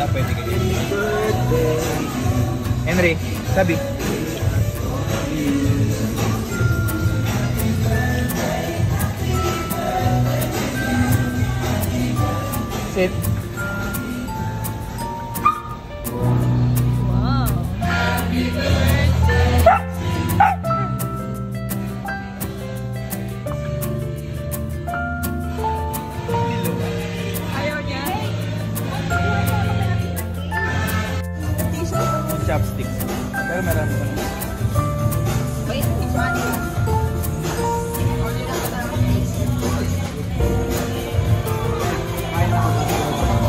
wala, pwede ka dito. Henry, sabi. Sit. Wow. Happy birthday. Ayaw niya? Chopsticks. Pero marami pa naman. Wait, which one is? Order na sa taste. Ay,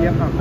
Naiyak ako.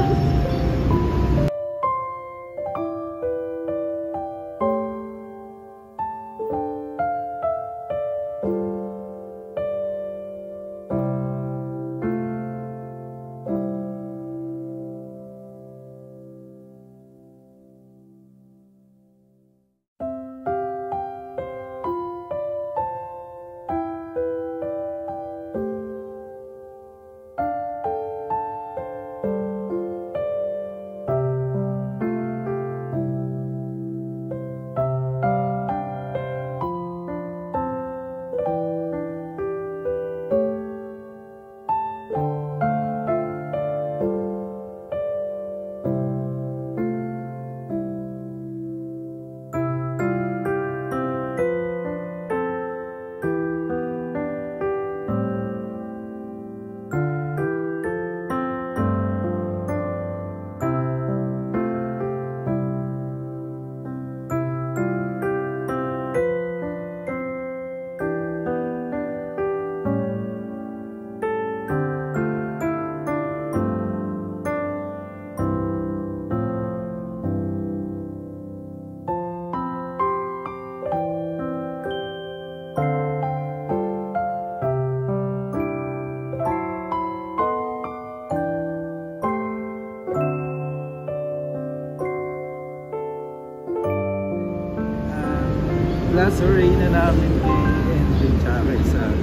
Last array na namin kay Henlo tsaka kay Sabi.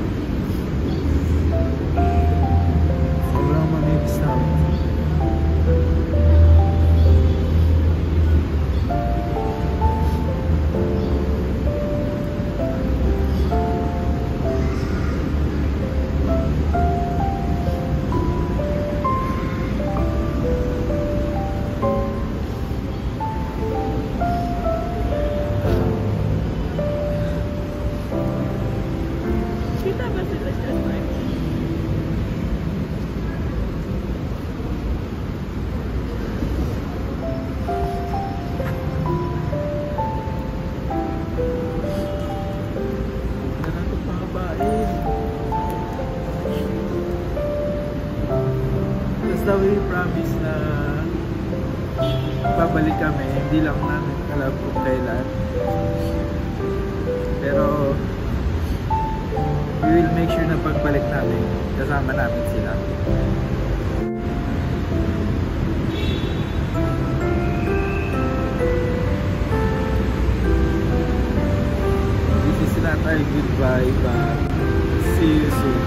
Sobrang mamibis namin. Basta we promise na babalik kami, hindi lang namin alam kung kailan, pero we will make sure na pagbalik namin kasama namin sila. This is not our goodbye, but see you soon.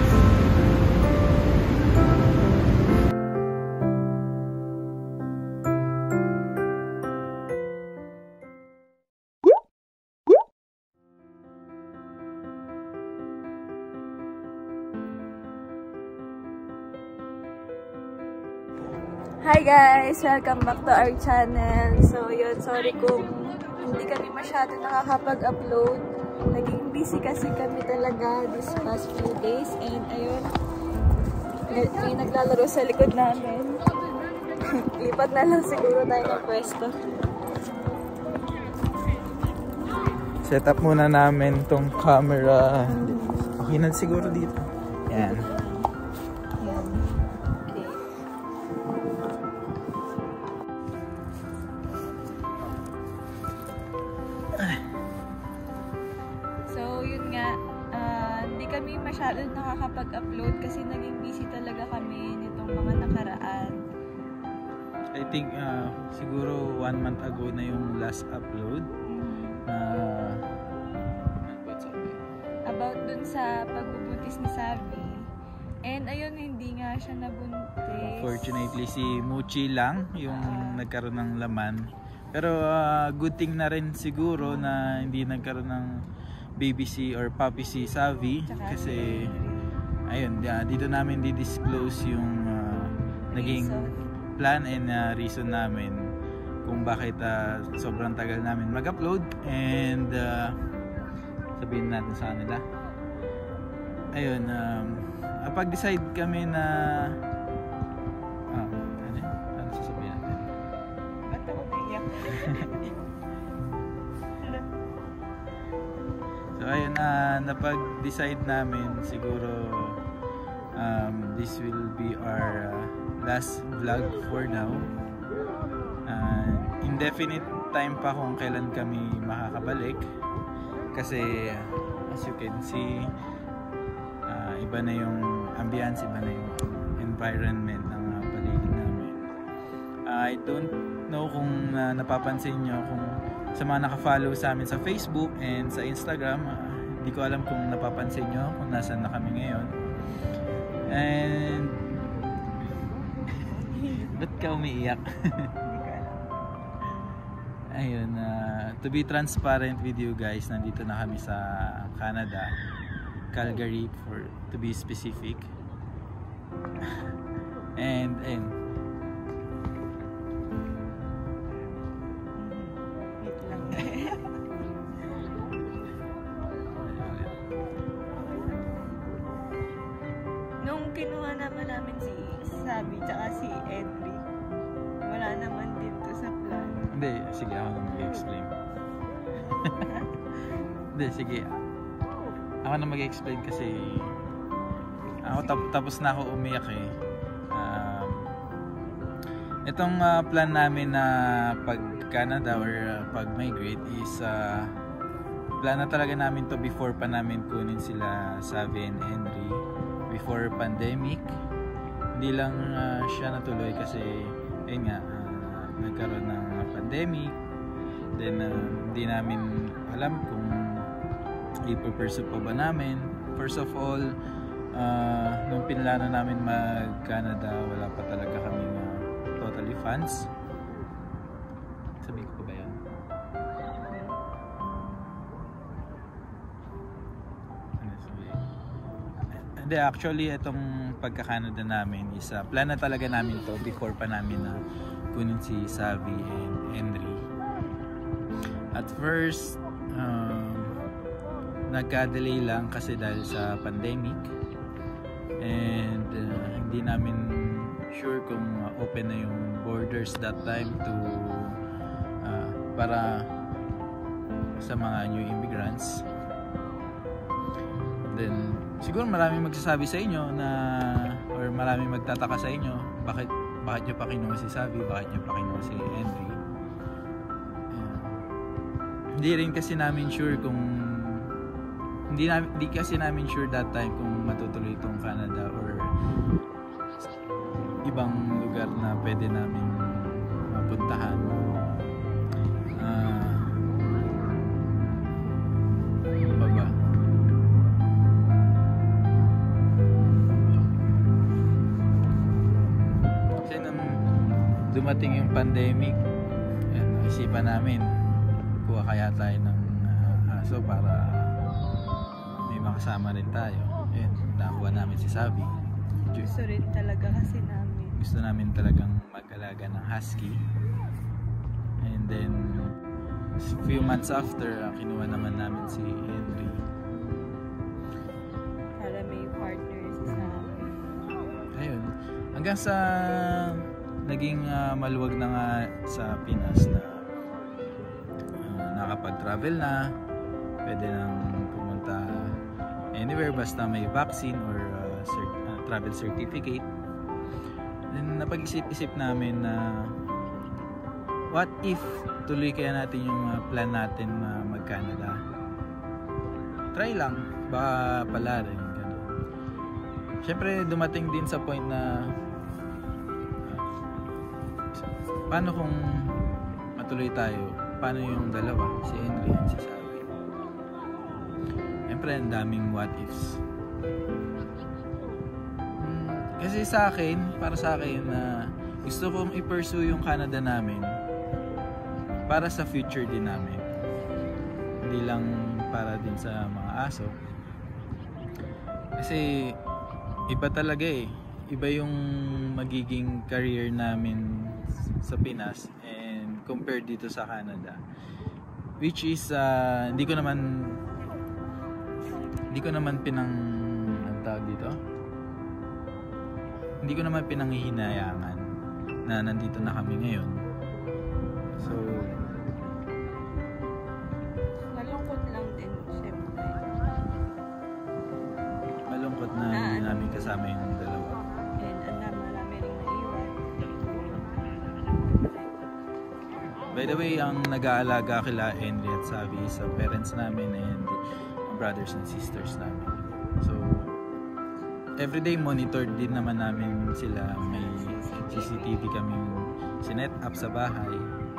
Hi guys! Welcome back to our channel. So yun, sorry kung hindi kami masyado nakakapag-upload. Naging busy kasi kami talaga this past few days. And ayun, may naglalaro sa likod namin. Lipat na lang siguro tayo ng pwesto. Set up muna namin tong camera. Okay na siguro dito. Yan. So, yun nga, hindi kami masyadong nakakapag-upload kasi naging busy talaga kami nitong mga nakaraan. I think siguro 1 month ago na yung last upload. About dun sa pagbubuntis ni Sabi. And ayun, hindi nga siya nabuntis. Fortunately, si Muchi lang yung nagkaroon ng laman. Pero good thing na rin siguro na hindi nagkaroon ng baby si or puppy si Savi. Kasi ayun, dito namin di-disclose yung naging plan and reason namin kung bakit sobrang tagal namin mag-upload. And sabihin natin sa kanila. Ayun, pag-decide kami na ano sasabihin natin? Ba't ako naiyak? So ayun, napag-decide namin siguro this will be our last vlog for now. Indefinite time pa kung kailan kami makakabalik kasi as you can see, iba na yung ambience, iba na yung environment ng paligid namin. I don't know kung napapansin nyo, kung sa mga nakafollow sa amin sa Facebook and sa Instagram, hindi ko alam kung napapansin nyo kung nasaan na kami ngayon. And ba't ka umiiyak? Ayun, to be transparent with you guys, nandito na kami sa Canada, Calgary to be specific. And nung kinuha namin si Sabi tsaka si Henry, wala naman dito sa plan. Hindi, sige ako na mag-explain. Hindi, sige. Ako na mag-explain kasi ako tapos na ako umiyak eh. Itong plan namin na pag-Canada or pag-migrate is plan na talaga namin to before pa namin kunin sila Savi and Henry, before pandemic. Hindi lang siya natuloy kasi ayun nga, nagkaroon ng pandemic, then hindi namin alam kung ipupursue pa ba namin. First of all, nung pinlano namin mag-Canada, wala pa talaga kami totally funds. Sabi ko ba yan? Hindi, actually itong pagka-Canada namin is plan na talaga namin to before pa namin na kunin si Savi and Henry. At first, nagka-delay lang kasi dahil sa pandemic, and hindi namin sure kung open na yung borders that time to para sa mga new immigrants. Then siguro maraming magsasabi sa inyo na, or maraming magtataka sa inyo, bakit nyo pa kinuha si Savi, bakit nyo pa kinuha si Henry. Hindi rin kasi namin sure kung hindi kasi namin sure that time kung matutuloy itong Canada or ibang lugar na pwede namin mapuntahan. Baba. Kasi nung dumating yung pandemic, isipan namin kuha kaya tayo ng aso para may makasama rin tayo. Ayun, nakuha namin si Savi. Gusto rin talaga kasi namin. Gusto namin talagang mag-alaga ng Husky. And then a few months after, kinuha naman namin si Henry. Para may partner si Sabi. Ayun, hanggang sa naging maluwag na nga sa Pinas na nakapag-travel na, pwede nang pumunta anywhere basta may vaccine or travel certificate. Then napag-isip-isip namin na what if tuloy kaya natin yung plan natin na mag-Canada. Try lang, baka pala rin ganun. Siyempre dumating din sa point na paano kung matuloy tayo, paano yung dalawa, si Henry at si Savi. Siyempre ang daming what ifs. Kasi sa akin, para sa akin na gusto kong i-pursue yung Canada namin para sa future din namin. Hindi lang para din sa mga aso. Kasi iba talaga eh. Iba yung magiging career namin sa Pinas and compared dito sa Canada. Which is hindi ko naman tawag dito. Hindi ko naman pinanghihinayangan na nandito na kami ngayon. So, malungkot lang din, syempre. Malungkot na hindi namin kasama yung dalawa. And marami rin naiwan. By the way, ang nag-aalaga kila Henry at Savi sa parents namin and brothers and sisters namin. So, everyday monitored din naman namin sila. May CCTV kaming sinet up sa bahay.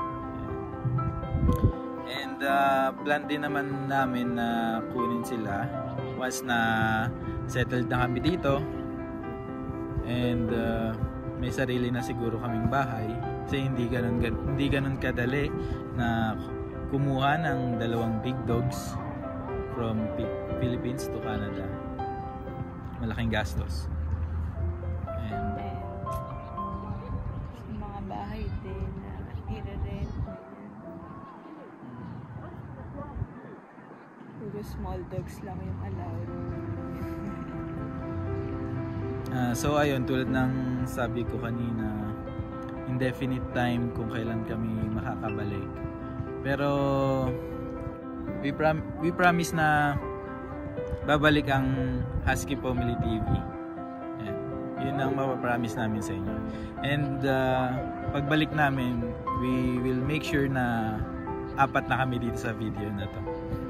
And plan din naman namin na kunin sila once na settled na kami dito. And may sarili na siguro kaming bahay. Kasi hindi ganun kadali na kumuha ng 2 big dogs from Philippines to Canada. Malaking gastos. And mga bahay din na i-rent. Puro small dogs lang yung allowed. So ayun, tulad ng sabi ko kanina, indefinite time kung kailan kami makakabalik. Pero we promise na babalik ang Husky Pawmily TV. Ayan. Yun ang mapapromise namin sa inyo. And pagbalik namin, we will make sure na 4 na kami dito sa video na to.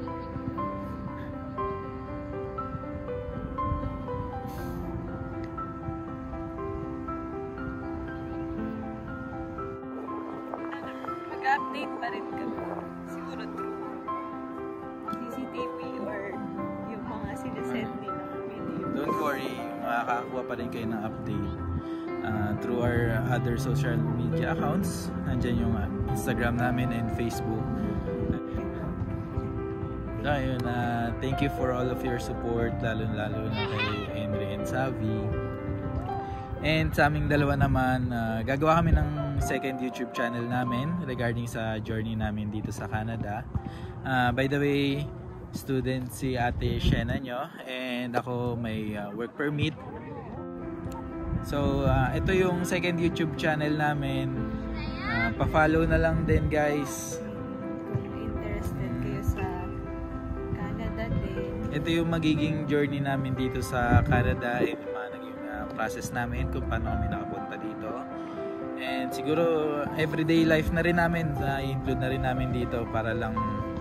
Mag-update pa rin kami. Siguro through CCTV or yung mga sinesend nila video. Don't worry, makakakuha pa rin kayo ng update through our other social media accounts. Nandyan yung Instagram namin and Facebook. Ayun, thank you for all of your support, lalo-lalo na kay Henry and Savi. And sa aming dalawa naman, gagawa kami ng second YouTube channel namin regarding sa journey namin dito sa Canada. By the way, student si Ate Shena nyo and ako may work permit. So, ito yung second YouTube channel namin. Pa-follow na lang din, guys. Kung interested kayo sa Canada din. Ito yung magiging journey namin dito sa Canada and yung mga naging process namin kung paano kami nakapunta dito. And siguro everyday life na rin namin, i-include na rin namin dito para lang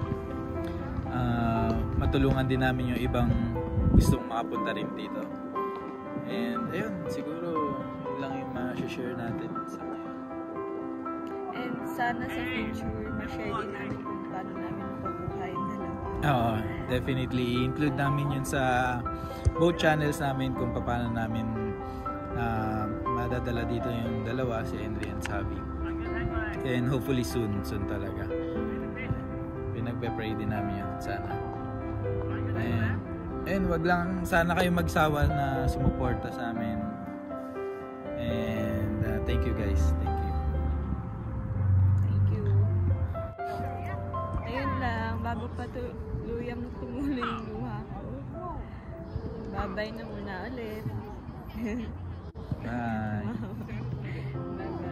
matulungan din namin yung ibang gustong makapunta rin dito. And ayun, siguro yun lang yung ma-share natin sa ngayon. And sana sa future, ma-share din namin kung paano namin mapabuhay na lang. Oo, definitely i-include namin yun sa both channels namin kung paano namin madadala dito yung dalawa, si Henry and Savi. And hopefully soon talaga. Pinagpe-pray din namin yun, sana. And wag lang sana kayo magsawa na sumuporta sa amin. And thank you guys, thank you. Thank you. Ayun lang, bago pa tuluyang tumuloy yung luha ko. Bye-bye na muna ulit. Bye. Bye-bye.